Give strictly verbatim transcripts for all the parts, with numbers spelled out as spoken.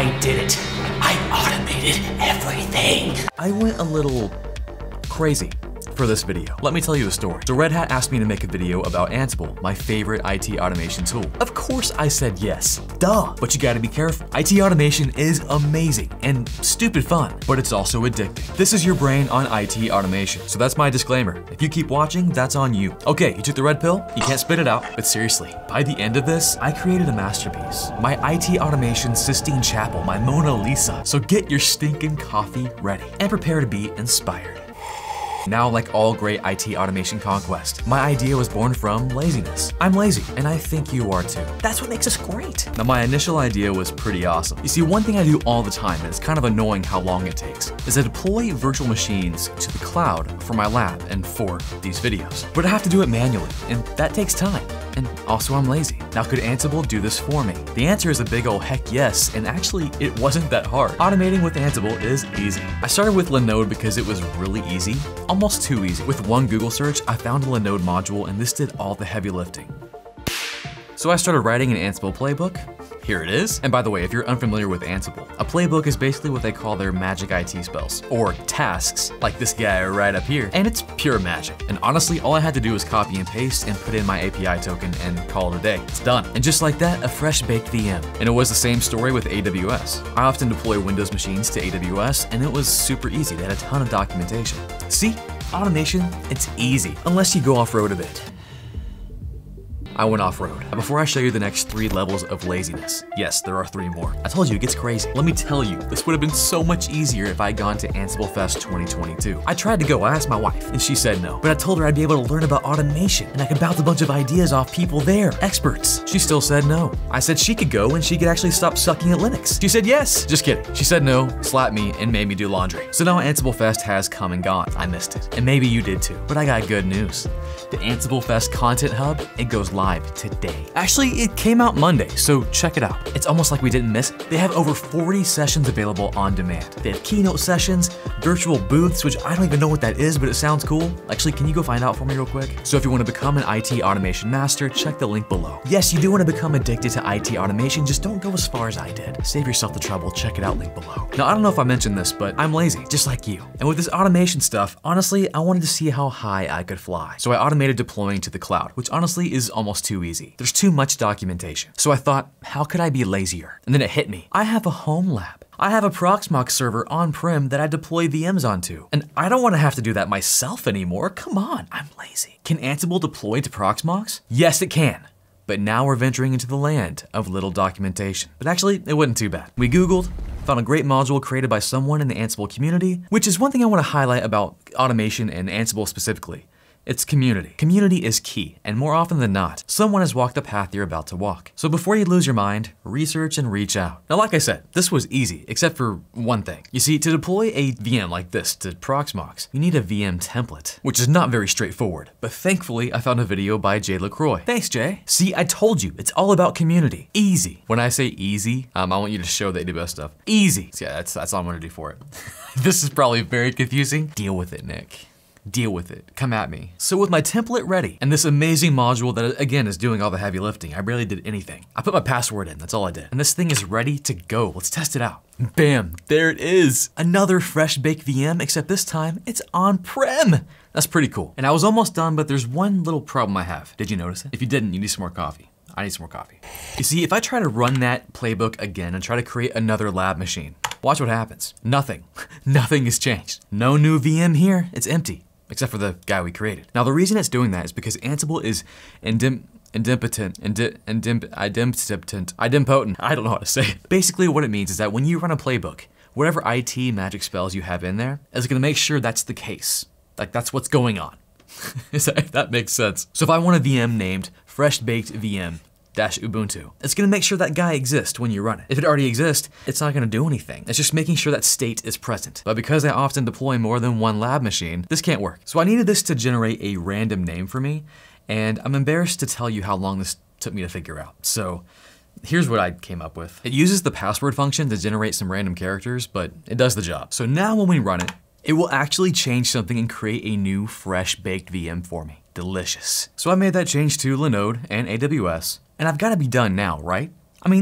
I did it. I automated everything. I went a little crazy for this video. Let me tell you a story. So Red Hat asked me to make a video about Ansible, my favorite I T automation tool. Of course I said yes, duh. But you gotta be careful. I T automation is amazing and stupid fun, but it's also addicting. This is your brain on I T automation. So that's my disclaimer. If you keep watching, that's on you. Okay, you took the red pill, you can't spit it out, but seriously, by the end of this, I created a masterpiece. My I T automation Sistine Chapel, my Mona Lisa. So get your stinking coffee ready and prepare to be inspired. Now, like all great I T automation conquest, my idea was born from laziness. I'm lazy, and I think you are too. That's what makes us great. Now, my initial idea was pretty awesome. You see, one thing I do all the time, and it's kind of annoying how long it takes, is I deploy virtual machines to the cloud for my lab and for these videos. But I have to do it manually, and that takes time. And also I'm lazy. Now, could Ansible do this for me? The answer is a big ol' heck yes, and actually it wasn't that hard. Automating with Ansible is easy. I started with Linode because it was really easy, almost too easy. With one Google search, I found a Linode module and this did all the heavy lifting. So I started writing an Ansible playbook. Here it is. And by the way, if you're unfamiliar with Ansible, a playbook is basically what they call their magic I T spells, or tasks, like this guy right up here. And it's pure magic. And honestly, all I had to do was copy and paste and put in my A P I token and call it a day. It's done. And just like that, a fresh baked V M. And it was the same story with A W S. I often deploy Windows machines to A W S, and it was super easy. They had a ton of documentation. See, automation, it's easy, unless you go off-road a bit. I went off-road. Before I show you the next three levels of laziness, yes, there are three more. I told you it gets crazy. Let me tell you, this would have been so much easier if I had gone to Ansible Fest twenty twenty-two. I tried to go, I asked my wife, and she said no. But I told her I'd be able to learn about automation, and I could bounce a bunch of ideas off people there, experts. She still said no. I said she could go and she could actually stop sucking at Linux. She said yes. Just kidding. She said no, slapped me, and made me do laundry. So now Ansible Fest has come and gone. I missed it. And maybe you did too. But I got good news. The Ansible Fest Content Hub, it goes live today. Actually, it came out Monday, so check it out. It's almost like we didn't miss it. They have over forty sessions available on demand. They have keynote sessions, virtual booths, which I don't even know what that is, but it sounds cool. Actually, can you go find out for me real quick? So if you want to become an I T automation master, check the link below. Yes, you do want to become addicted to I T automation, just don't go as far as I did. Save yourself the trouble, check it out, link below. Now, I don't know if I mentioned this, but I'm lazy, just like you. And with this automation stuff, honestly, I wanted to see how high I could fly. So I automated deploying to the cloud, which honestly is almost too easy. There's too much documentation. So I thought, how could I be lazier? And then it hit me. I have a home lab. I have a Proxmox server on-prem that I deploy V Ms onto. And I don't want to have to do that myself anymore. Come on, I'm lazy. Can Ansible deploy to Proxmox? Yes, it can. But now we're venturing into the land of little documentation. But actually, it wasn't too bad. We Googled, found a great module created by someone in the Ansible community, which is one thing I want to highlight about automation and Ansible specifically. It's community. Community is key, and more often than not, someone has walked the path you're about to walk. So before you lose your mind, research and reach out. Now, like I said, this was easy, except for one thing. You see, to deploy a V M like this to Proxmox, you need a V M template, which is not very straightforward. But thankfully, I found a video by Jay LaCroix. Thanks, Jay. See, I told you, it's all about community. Easy. When I say easy, um, I want you to show the A W S stuff. Easy. So yeah, that's, that's all I'm gonna do for it. This is probably very confusing. Deal with it, Nick. Deal with it. Come at me. So with my template ready, and this amazing module that again is doing all the heavy lifting, I barely did anything. I put my password in, that's all I did. And this thing is ready to go. Let's test it out. Bam, there it is. Another fresh baked V M, except this time it's on-prem. That's pretty cool. And I was almost done, but there's one little problem I have. Did you notice it? If you didn't, you need some more coffee. I need some more coffee. You see, if I try to run that playbook again and try to create another lab machine, watch what happens. Nothing. Nothing has changed. No new V M here, it's empty. Except for the guy we created. Now, the reason it's doing that is because Ansible is indim idempotent, indi indim idempotent, idempotent. I don't know how to say it. Basically, what it means is that when you run a playbook, whatever I T magic spells you have in there is gonna make sure that's the case. Like, that's what's going on. If that makes sense. So if I want a V M named Fresh Baked V M dash Ubuntu, it's gonna make sure that guy exists when you run it. If it already exists, it's not gonna do anything. It's just making sure that state is present. But because I often deploy more than one lab machine, this can't work. So I needed this to generate a random name for me, and I'm embarrassed to tell you how long this took me to figure out. So here's what I came up with. It uses the password function to generate some random characters, but it does the job. So now when we run it, it will actually change something and create a new fresh baked V M for me. Delicious. So I made that change to Linode and A W S, and I've got to be done now, right? I mean, this is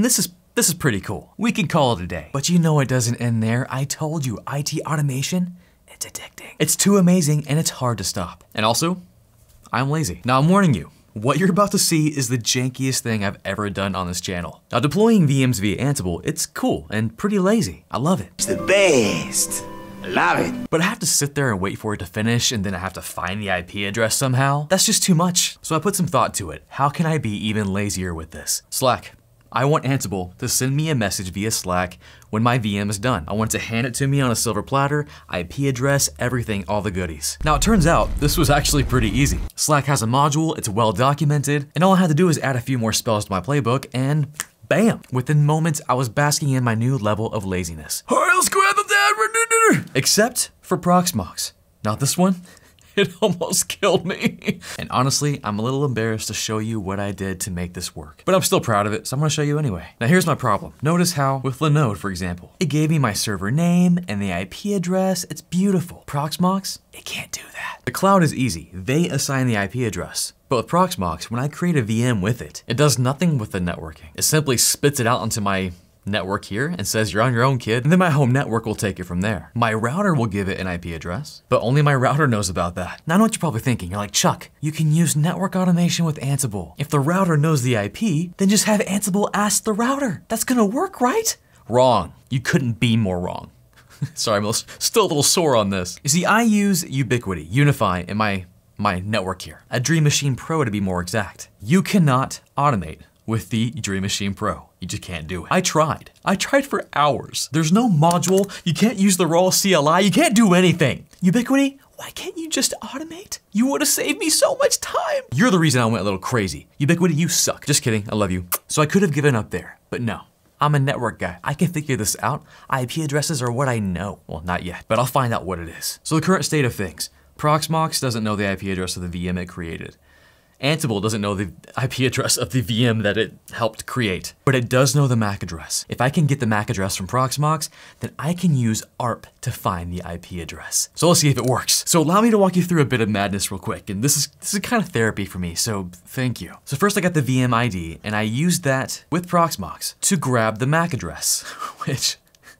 this is pretty cool. We can call it a day. But you know it doesn't end there. I told you, I T automation, it's addicting. It's too amazing and it's hard to stop. And also, I'm lazy. Now I'm warning you, what you're about to see is the jankiest thing I've ever done on this channel. Now deploying V Ms via Ansible, it's cool and pretty lazy. I love it. It's the best. Love it. But I have to sit there and wait for it to finish and then I have to find the I P address somehow. That's just too much. So I put some thought to it. How can I be even lazier with this? Slack. I want Ansible to send me a message via Slack when my V M is done. I want it to hand it to me on a silver platter, I P address, everything, all the goodies. Now it turns out this was actually pretty easy. Slack has a module, it's well documented, and all I had to do is add a few more spells to my playbook and bam! Within moments, I was basking in my new level of laziness. All right, let's go at the dad. Except for Proxmox. Not this one. It almost killed me. And honestly, I'm a little embarrassed to show you what I did to make this work. But I'm still proud of it, so I'm gonna show you anyway. Now here's my problem. Notice how, with Linode, for example, it gave me my server name and the I P address. It's beautiful. Proxmox, it can't do that. The cloud is easy. They assign the I P address. But with Proxmox, when I create a V M with it, it does nothing with the networking. It simply spits it out onto my network here and says you're on your own, kid, and then my home network will take it from there. My router will give it an I P address, but only my router knows about that. Now I know what you're probably thinking. You're like, Chuck, you can use network automation with Ansible. If the router knows the I P, then just have Ansible ask the router. That's gonna work, right? Wrong. You couldn't be more wrong. Sorry, I'm still a little sore on this. You see, I use Ubiquity, Unify in my, my network here. A Dream Machine Pro to be more exact. You cannot automate with the Dream Machine Pro. You just can't do it. I tried. I tried for hours. There's no module. You can't use the raw C L I. You can't do anything. Ubiquity, why can't you just automate? You would have saved me so much time. You're the reason I went a little crazy. Ubiquity, you suck. Just kidding, I love you. So I could have given up there, but no. I'm a network guy. I can figure this out. I P addresses are what I know. Well, not yet, but I'll find out what it is. So the current state of things. Proxmox doesn't know the I P address of the V M it created. Ansible doesn't know the I P address of the V M that it helped create, but it does know the M A C address. If I can get the M A C address from Proxmox, then I can use A R P to find the I P address. So let's see if it works. So allow me to walk you through a bit of madness real quick, and this is this is kind of therapy for me, so thank you. So first I got the V M I D, and I used that with Proxmox to grab the M A C address, which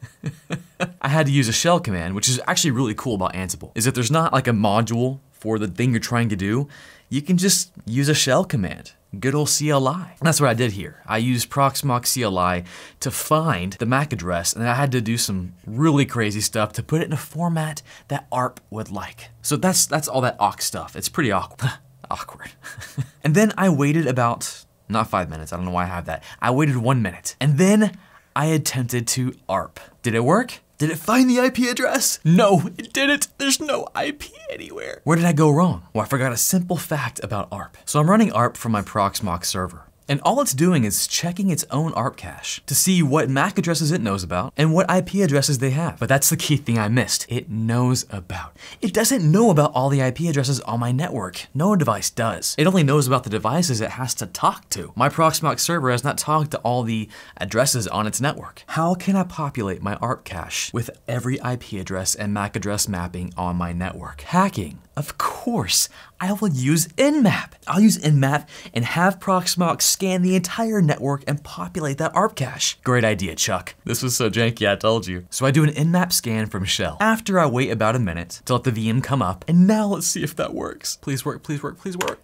I had to use a shell command, which is actually really cool about Ansible, is that there's not like a module for the thing you're trying to do. You can just use a shell command, good old C L I. And that's what I did here. I used Proxmox C L I to find the M A C address, and I had to do some really crazy stuff to put it in a format that A R P would like. So that's that's all that awk stuff. It's pretty awkward. awkward. And then I waited about, not five minutes, I don't know why I have that. I waited one minute, and then I attempted to A R P. Did it work? Did it find the I P address? No, it didn't. There's no I P anywhere. Where did I go wrong? Well, I forgot a simple fact about A R P. So I'm running A R P from my Proxmox server. And all it's doing is checking its own A R P cache to see what M A C addresses it knows about and what I P addresses they have. But that's the key thing I missed. It knows about. It doesn't know about all the I P addresses on my network. No device does. It only knows about the devices it has to talk to. My Proxmox server has not talked to all the addresses on its network. How can I populate my A R P cache with every I P address and M A C address mapping on my network? Hacking. Of course, I will use Nmap. I'll use Nmap and have Proxmox scan the entire network and populate that A R P cache. Great idea, Chuck. This was so janky, I told you. So I do an Nmap scan from shell. After I wait about a minute to let the V M come up, and now let's see if that works. Please work, please work, please work.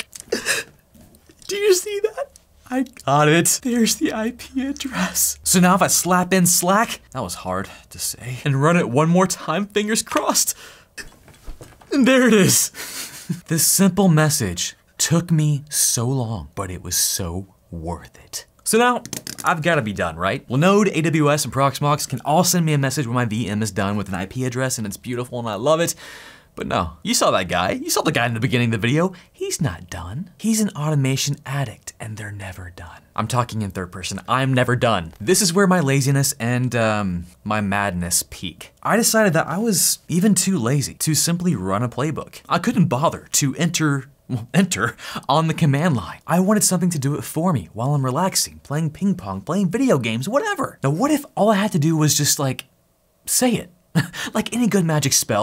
Do you see that? I got it. There's the I P address. So now if I slap in Slack, that was hard to say, and run it one more time, fingers crossed. And there it is. This simple message took me so long, but it was so worth it. So now, I've gotta be done, right? Linode, A W S, and Proxmox can all send me a message when my V M is done with an I P address and it's beautiful and I love it. But no, you saw that guy. You saw the guy in the beginning of the video. He's not done. He's an automation addict and they're never done. I'm talking in third person. I'm never done. This is where my laziness and um, my madness peak. I decided that I was even too lazy to simply run a playbook. I couldn't bother to enter Well, enter on the command line. I wanted something to do it for me while I'm relaxing, playing ping pong, playing video games, whatever. Now what if all I had to do was just like, say it? Like any good magic spell,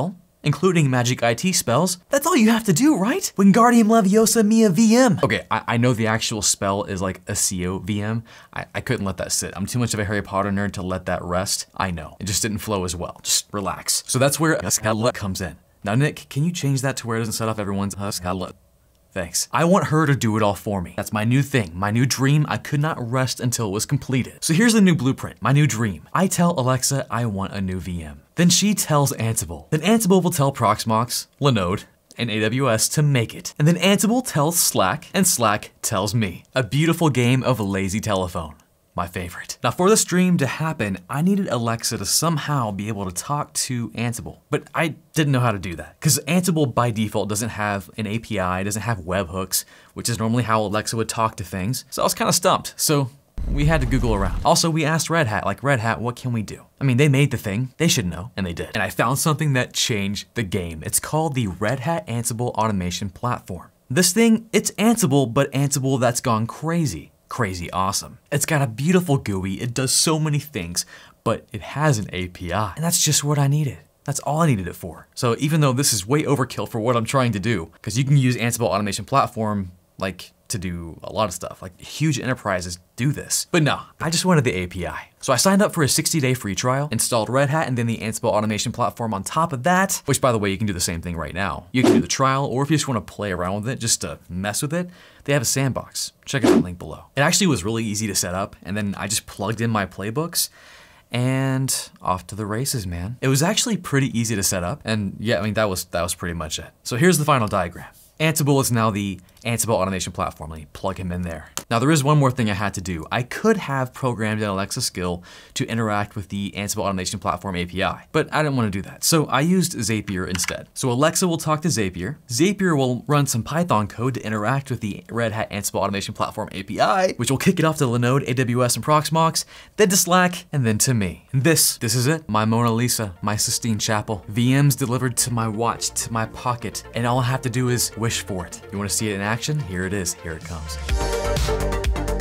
including magic I T spells. That's all you have to do, right? Wingardium Leviosa Mia V M. Okay, I, I know the actual spell is like Accio V M. I, I couldn't let that sit. I'm too much of a Harry Potter nerd to let that rest. I know, it just didn't flow as well. Just relax. So that's where Huskala comes in. Now, Nick, can you change that to where it doesn't set off everyone's Huskala? Thanks. I want her to do it all for me. That's my new thing, my new dream. I could not rest until it was completed. So here's the new blueprint, my new dream. I tell Alexa I want a new V M. Then she tells Ansible. Then Ansible will tell Proxmox, Linode, and A W S to make it. And then Ansible tells Slack, and Slack tells me. A beautiful game of lazy telephone. My favorite. Now for this dream to happen, I needed Alexa to somehow be able to talk to Ansible, but I didn't know how to do that because Ansible by default doesn't have an A P I, doesn't have webhooks, which is normally how Alexa would talk to things. So I was kind of stumped. So we had to Google around. Also, we asked Red Hat, like, Red Hat, what can we do? I mean, they made the thing, they should know, and they did. And I found something that changed the game. It's called the Red Hat Ansible Automation Platform. This thing, it's Ansible, but Ansible that's gone crazy. Crazy awesome. It's got a beautiful G U I, it does so many things, but it has an A P I, and that's just what I needed. That's all I needed it for. So even though this is way overkill for what I'm trying to do, because you can use Ansible Automation Platform like to do a lot of stuff, like huge enterprises do this. But no, I just wanted the A P I. So I signed up for a sixty day free trial, installed Red Hat, and then the Ansible Automation Platform on top of that, which by the way, you can do the same thing right now. You can do the trial, or if you just want to play around with it, just to mess with it, they have a sandbox. Check out the link below. It actually was really easy to set up, and then I just plugged in my playbooks, and off to the races, man. It was actually pretty easy to set up, and yeah, I mean, that was, that was pretty much it. So here's the final diagram. Ansible is now the Ansible Automation Platform. Let me plug him in there. Now there is one more thing I had to do. I could have programmed an Alexa skill to interact with the Ansible Automation Platform A P I, but I didn't want to do that. So I used Zapier instead. So Alexa will talk to Zapier. Zapier will run some Python code to interact with the Red Hat Ansible Automation Platform A P I, which will kick it off to Linode, A W S, and Proxmox, then to Slack, and then to me. And this, this is it. My Mona Lisa, my Sistine Chapel. V Ms delivered to my watch, to my pocket, and all I have to do is wish for it. You want to see it in action? Here it is, here it comes.